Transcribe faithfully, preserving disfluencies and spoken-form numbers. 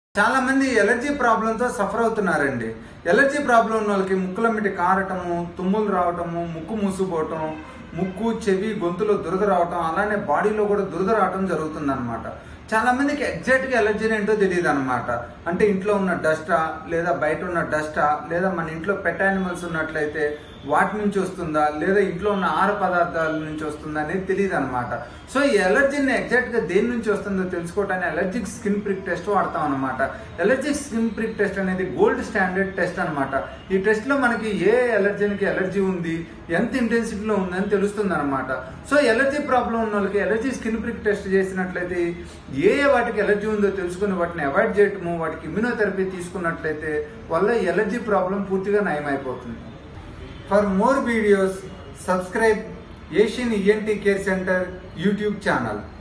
చాలా మంది ఎలర్జీ ప్రాబ్లంతో సఫర్ అవుతున్నారండి. ఎలర్జీ ప్రాబ్లం ఉన్న వాళ్ళకి ముక్కులమ్మిటి కారటము, తుమ్ములు రావటము, ముక్కు మూసుకుపోవటం, ముక్కు చెవి గొంతులో దురద రావటం, అలానే బాడీలో కూడా దురద రావటం జరుగుతుంది అనమాట. చాలా మందికి ఎగ్జాక్ట్గా ఎలర్జీ ఏంటో తెలియదు అనమాట. అంటే ఇంట్లో ఉన్న డస్టా, లేదా బయట ఉన్న డస్టా, లేదా మన ఇంట్లో పెట్ యానిమల్స్ ఉన్నట్లయితే వాటి నుంచి వస్తుందా, లేదా ఇంట్లో ఉన్న ఆహార పదార్థాల నుంచి వస్తుందా అనేది తెలియదు అనమాట. సో ఈ ఎలర్జీని ఎగ్జాక్ట్గా దేని నుంచి వస్తుందో తెలుసుకోవడానికి ఎలర్జిక్ స్కిన్ ప్రిక్ టెస్ట్ వాడతాం అనమాట. ఎలర్జిక్ స్కిన్ ప్రిక్ టెస్ట్ అనేది గోల్డ్ స్టాండర్డ్ టెస్ట్ అనమాట. ఈ టెస్ట్లో మనకి ఏ ఎలర్జీకి ఎలర్జీ ఉంది, ఎంత ఇంటెన్సిటీలో ఉందని తెలుస్తుంది అనమాట. సో ఎలర్జీ ప్రాబ్లం ఉన్న వాళ్ళకి ఎలర్జీ స్కిన్ ప్రిక్ టెస్ట్ చేసినట్లయితే ఏ ఏ వాటికి ఎలర్జీ ఉందో తెలుసుకుని వాటిని అవాయిడ్ చేయటము, వాటికి ఇమ్యూనోథెరపీ తీసుకున్నట్లయితే వల్ల ఎలర్జీ ప్రాబ్లం పూర్తిగా నయమైపోతుంది. For more videos, subscribe Asian E N T Care Center YouTube channel.